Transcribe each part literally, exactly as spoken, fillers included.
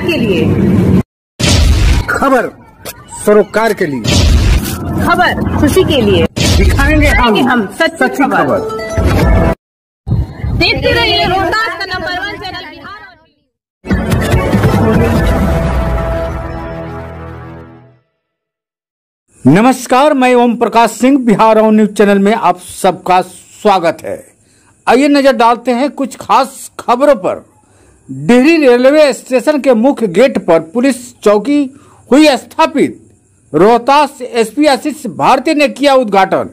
के लिए, खबर सरोकार के लिए, खबर खुशी के लिए, दिखाएंगे हम, हम सच्ची खबर। देखते रहिए रोहतास का नंबर वन चैनल बिहार। नमस्कार, मैं ओम प्रकाश सिंह, बिहार और न्यूज चैनल में आप सबका स्वागत है। आइए नजर डालते हैं कुछ खास खबरों पर। डिहरी रेलवे स्टेशन के मुख्य गेट पर पुलिस चौकी हुई स्थापित। रोहतास एसपी आशीष भारती ने किया उद्घाटन।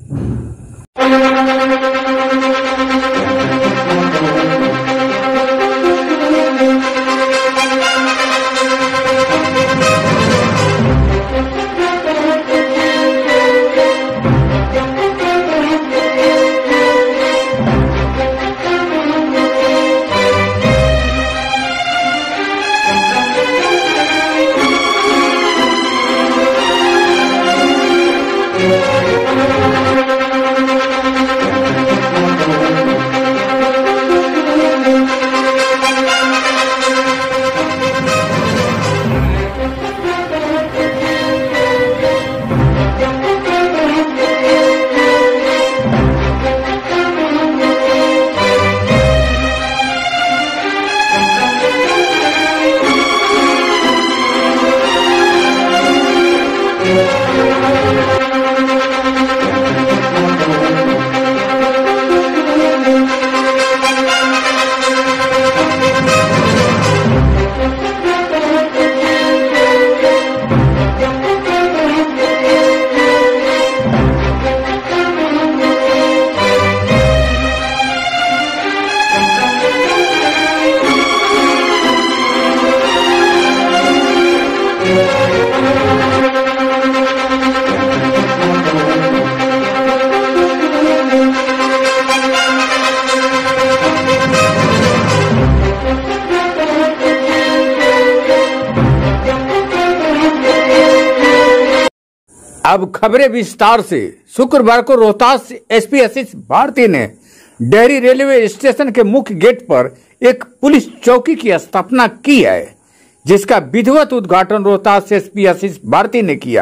अब खबरें विस्तार से। शुक्रवार को रोहतास एसपी आशीष भारती ने डिहरी रेलवे स्टेशन के मुख्य गेट पर एक पुलिस चौकी की स्थापना की है, जिसका विधिवत उद्घाटन रोहतास एसपी आशीष भारती ने किया।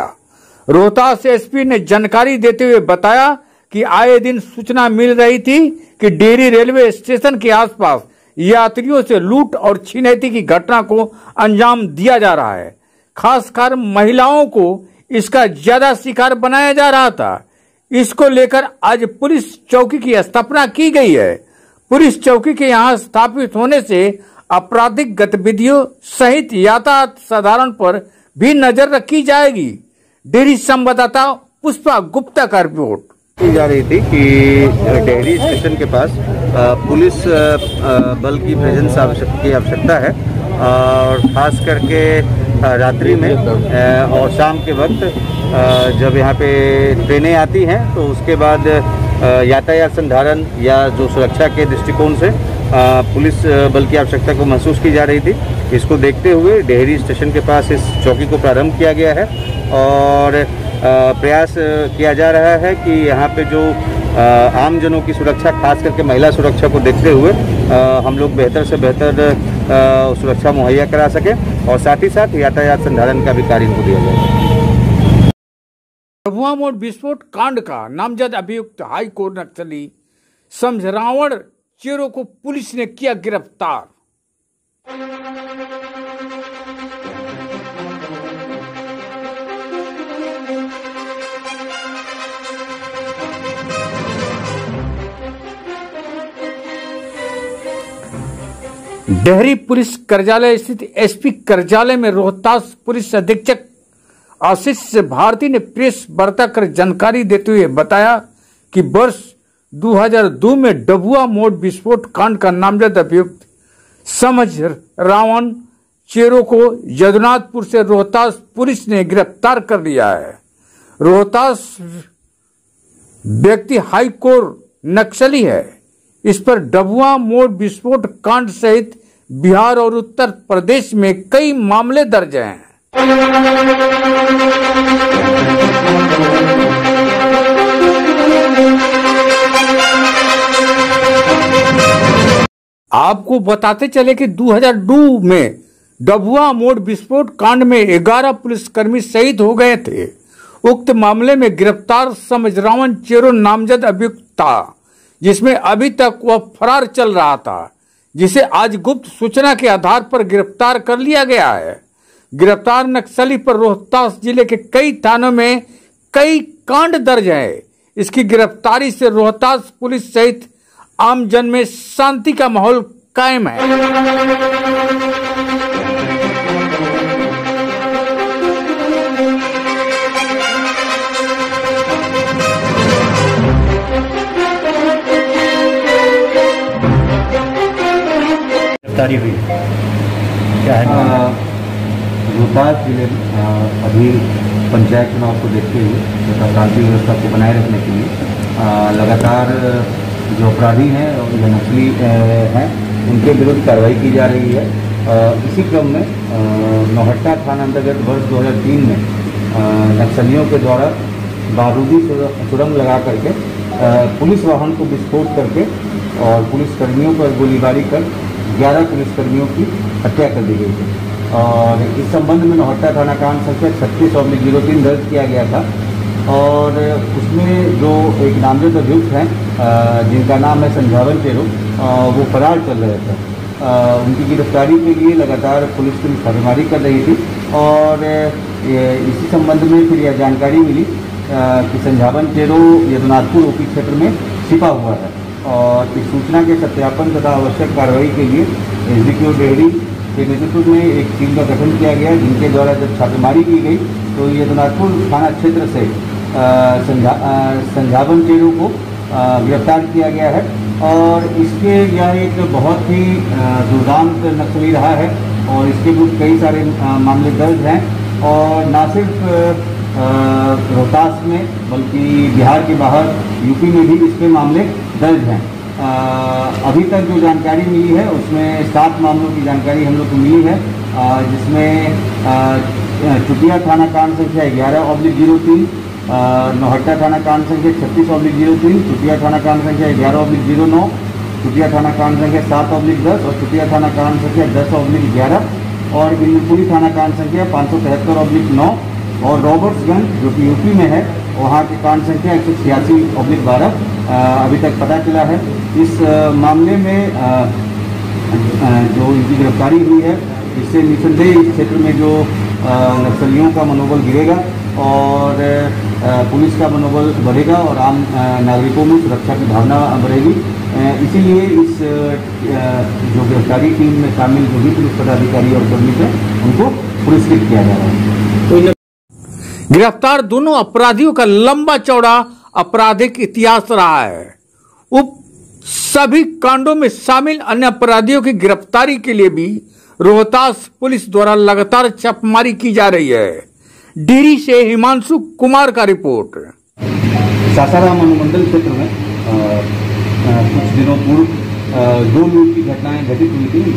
रोहतास एसपी ने जानकारी देते हुए बताया कि आए दिन सूचना मिल रही थी कि डिहरी रेलवे स्टेशन के आसपास यात्रियों से लूट और छिनैती की घटना को अंजाम दिया जा रहा है। खासकर महिलाओं को इसका ज्यादा शिकार बनाया जा रहा था। इसको लेकर आज पुलिस चौकी की स्थापना की गई है। पुलिस चौकी के यहां स्थापित होने से आपराधिक गतिविधियों सहित यातायात साधारण पर भी नजर रखी जाएगी। डिहरी संवाददाता पुष्पा गुप्ता का रिपोर्ट। की जा रही थी कि डिहरी स्टेशन के पास पुलिस बल की प्रेजेंस की आवश्यकता है, और खास करके रात्रि में और शाम के वक्त जब यहाँ पे ट्रेनें आती हैं तो उसके बाद यातायात संधारण या जो सुरक्षा के दृष्टिकोण से पुलिस बल की आवश्यकता को महसूस की जा रही थी। इसको देखते हुए डिहरी स्टेशन के पास इस चौकी को प्रारंभ किया गया है, और प्रयास किया जा रहा है कि यहाँ पे जो आम जनों की सुरक्षा, खास करके महिला सुरक्षा को देखते हुए हम लोग बेहतर से बेहतर सुरक्षा मुहैया करा सकें, और साथ ही साथ यातायात संधारण का भी कार्य इनको दिया जाए। डभुआ मोड़ विस्फोट कांड का नामजद अभियुक्त हाई कोर्ट नक्सली समझरावण चेरो को पुलिस ने किया गिरफ्तार। डिहरी पुलिस कार्यालय स्थित एसपी कार्यालय में रोहतास पुलिस अधीक्षक आशीष भारती ने प्रेस वार्ता कर जानकारी देते हुए बताया कि वर्ष दो हज़ार दो में डभुआ मोड़ विस्फोट कांड का नामजद अभियुक्त समझ रावण चेरो को यदुनाथपुर से रोहतास पुलिस ने गिरफ्तार कर लिया है। रोहतास व्यक्ति हाई कोर्ट नक्सली है। इस पर डभुआ मोड़ विस्फोट कांड सहित बिहार और उत्तर प्रदेश में कई मामले दर्ज हैं। आपको बताते चले कि दो हज़ार दो में डभुआ मोड़ विस्फोट कांड में ग्यारह पुलिसकर्मी शहीद हो गए थे। उक्त मामले में गिरफ्तार समझरावन चेरो नामजद अभियुक्त था, जिसमें अभी तक वह फरार चल रहा था, जिसे आज गुप्त सूचना के आधार पर गिरफ्तार कर लिया गया है। गिरफ्तार नक्सली पर रोहतास जिले के कई थानों में कई कांड दर्ज है। इसकी गिरफ्तारी से रोहतास पुलिस सहित आम जन में शांति का माहौल कायम है। गिरफ्तारी हुई क्या है? रोहतास जिले में अभी पंचायत चुनाव को देखते हुए तथा शांति व्यवस्था को बनाए रखने के लिए लगातार जो अपराधी हैं और जो नक्सली हैं उनके विरुद्ध कार्रवाई की जा रही है। इसी क्रम में नौहट्टा थाना अंतर्गत वर्ष दो हज़ार तीन में नक्सलियों के द्वारा बारूदी सुरंग लगा करके पुलिस वाहन को विस्फोट करके और पुलिसकर्मियों पर गोलीबारी कर ग्यारह पुलिसकर्मियों की हत्या कर दी गई थी। और इस संबंध में नौहट्टा थाना कांड संख्या छत्तीस ऑब्लिक जीरो तीन दर्ज किया गया था और उसमें जो एक नामजद अभियुक्त हैं जिनका नाम है समझरावन चेरो, वो फरार चल रहे थे। उनकी गिरफ्तारी के लिए लगातार पुलिस की छापेमारी कर रही थी और इसी संबंध में फिर यह जानकारी मिली कि समझरावन चेरो यदुनाथपुर ओपी क्षेत्र में छिपा हुआ है और इस सूचना के सत्यापन तथा आवश्यक कार्रवाई के लिए एसडीपीओ डेहरी के नेतृत्व में एक टीम का गठन किया गया, जिनके द्वारा जब छापेमारी की गई तो यदुनाथपुर थाना क्षेत्र से समझरावन चेरो को गिरफ्तार किया गया है। और इसके यह एक बहुत ही दुर्दांत नक्सली रहा है और इसके विरुद्ध कई सारे मामले दर्ज हैं और न सिर्फ रोहतास में बल्कि बिहार के बाहर यूपी में भी इसके मामले दर्ज हैं। अभी तक जो जानकारी मिली है उसमें सात मामलों की जानकारी हम लोग को मिली है, जिसमें चुटिया थाना कांड संख्या ग्यारह ऑब्लिक जीरो तीन, नौहट्टा थाना कांड संख्या छत्तीस ऑब्लिक जीरो तीन, चुटिया थाना कांड संख्या ग्यारह ऑब्लिक जीरो नौ, चुटिया थाना कांड संख्या सात ऑब्लिक दस और चुटिया थाना कांड संख्या दस ऑब्लिक ग्यारह और इंद्रपुरी थाना कांड संख्या पाँच सौ तिहत्तर ऑब्लिक नौ और रॉबर्ट्सगंज जो कि यूपी में है वहाँ की कांड संख्या एक सौ छियासी ऑब्लिक बारह अभी तक पता चला है। इस मामले में जो इनकी गिरफ्तारी हुई है इससे निसंदेह इस क्षेत्र में जो नक्सलियों का मनोबल गिरेगा और पुलिस का मनोबल बढ़ेगा और आम नागरिकों में सुरक्षा की भावना बढ़ेगी। इसीलिए इस जो गिरफ्तारी टीम में शामिल जो भी पुलिस पदाधिकारी और कर्मी थे उनको पुरस्कृत किया जा रहा है। गिरफ्तार दोनों अपराधियों का लंबा चौड़ा आपराधिक इतिहास रहा है। उप सभी कांडों में शामिल अन्य अपराधियों की गिरफ्तारी के लिए भी रोहतास पुलिस द्वारा लगातार छापेमारी की जा रही है। डिहरी से हिमांशु कुमार का रिपोर्ट। सासाराम अनुमंडल क्षेत्र में आ, आ, कुछ दिनों पूर्व दो लूट की घटनाएं घटित हुई थी,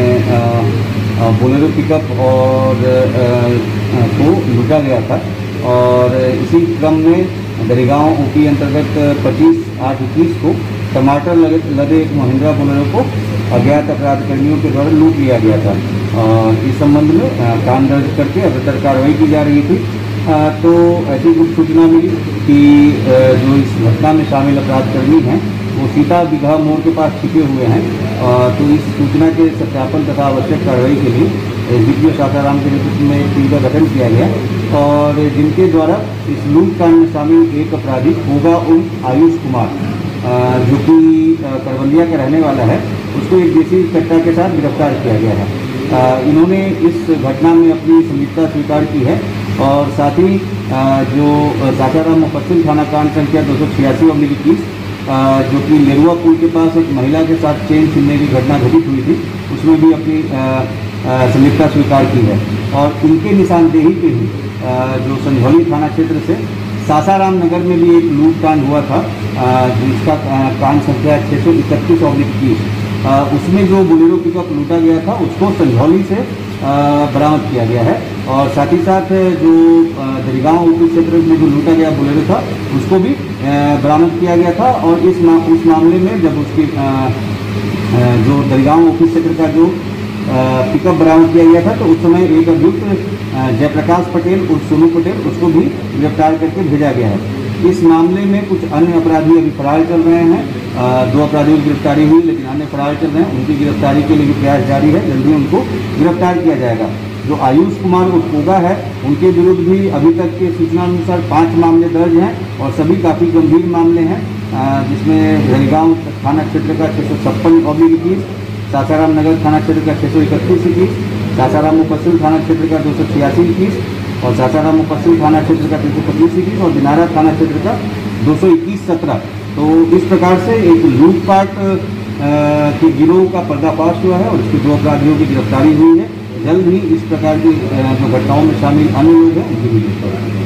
जिसमें बोलेरो पिकअप और आ, आ, को लूटा गया था और इसी क्रम में दरिगांव ऊपी अंतर्गत पच्चीस आठ इक्कीस को टमाटर लगे लदे एक महिंद्रा बोलेरो को अज्ञात अपराधकर्मियों के द्वारा लूट लिया गया था। इस संबंध में कांड दर्ज करके अग्रतर कार्रवाई की जा रही थी। तो ऐसी गुप्त सूचना मिली कि जो इस घटना में शामिल अपराधकर्मी हैं वो सीता बिघा मोड़ के पास छिपे हुए हैं। तो इस सूचना के सत्यापन तथा आवश्यक कार्रवाई के लिए एसडीपीओ सासाराम के नेतृत्व में एक टीम का गठन किया गया और जिनके द्वारा इस लूट कांड में शामिल एक अपराधी होगा उर्फ आयुष कुमार जो कि करबंदिया का रहने वाला है, उसको एक देसी कट्टा के साथ गिरफ्तार किया गया है। इन्होंने इस घटना में अपनी संलिप्तता स्वीकार की है और साथ ही जो सासाराम मुफस्सिल थाना कांड संख्या दो सौ छियासी ऑब्लिक इक्कीस जो कि लेरुआ पुल के पास एक महिला के साथ चेन छीनने की घटना घटित हुई थी, उसमें भी अपनी संलिप्तता स्वीकार की है। और इनके निशानदेही पे ही जो संझौली थाना क्षेत्र से सासाराम नगर में भी एक लूट कांड हुआ था, जिसका कांड संख्या छः सौ इकतीस ऑब्लिक इक्कीस, उसमें जो बोलेरो पिकअप लूटा गया था उसको संझौली से बरामद किया गया है और साथ ही साथ जो दरिगांव ऊपी क्षेत्र में जो लूटा गया बोलेरो था उसको भी बरामद किया गया था। और इस मा, उस मामले में जब उसकी जो दरिगांव ऊपी क्षेत्र का जो पिकअप बरामद किया गया था। तो उस समय एक अभियुक्त जयप्रकाश पटेल और सोनू पटेल उसको भी गिरफ्तार करके भेजा गया है। इस मामले में कुछ अन्य अपराधी अभी फरार चल रहे हैं। दो अपराधियों की गिरफ्तारी हुई, लेकिन अन्य फरार चल रहे हैं। उनकी गिरफ्तारी के लिए भी प्रयास जारी है, जल्दी उनको गिरफ्तार किया जाएगा। जो आयुष कुमार उर्फोगा है, उनके विरुद्ध भी अभी तक के सूचना अनुसार पाँच मामले दर्ज हैं और सभी काफ़ी गंभीर मामले हैं, जिसमें रहीगांव थाना क्षेत्र का छः सौ छप्पन ऑब्लिक इक्कीस, सासाराम नगर थाना क्षेत्र का छः सौ इकतीस इक्कीस, सासाराम मुफस्सिल थाना क्षेत्र का दो सौ छियासी इक्कीस और सासाराम मुफस्सिल थाना क्षेत्र का तीन सौ पच्चीस इक्कीस और दिनारा थाना क्षेत्र का दो सौ इक्कीस सत्रह। तो इस प्रकार से एक लूटपाट के गिरोह का पर्दाफाश हुआ है और इसके दो अपराधियों की गिरफ्तारी हुई है। जल्द ही इस प्रकार की जो घटनाओं में शामिल अन्य लोग हैं उनकी भी गिरफ्तारी।